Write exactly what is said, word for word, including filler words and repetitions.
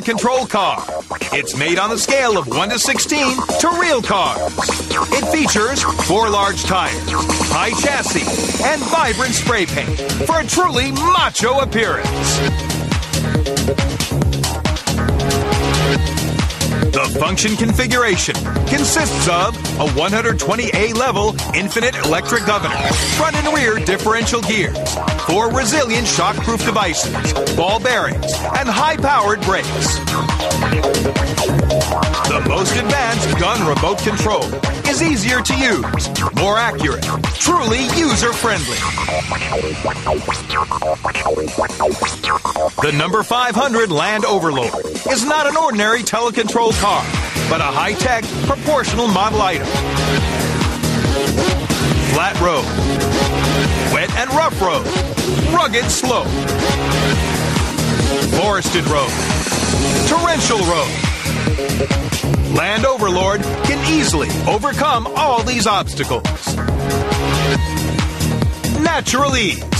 control car. It's made on the scale of one to sixteen to real cars. It features four large tires, high chassis, and vibrant spray paint for a truly macho appearance. The function configuration consists of a one hundred twenty A level infinite electric governor, front and rear differential gears, four resilient shockproof devices, ball bearings, and high-powered brakes. The most advanced gun remote control is easier to use, more accurate, truly user-friendly. The number five hundred Land Overlord is not an ordinary telecontrol car, but a high-tech, proportional model item. Flat road, wet and rough road, rugged slope, forested road, torrential road. Land Overlord can easily overcome all these obstacles. Natural ease.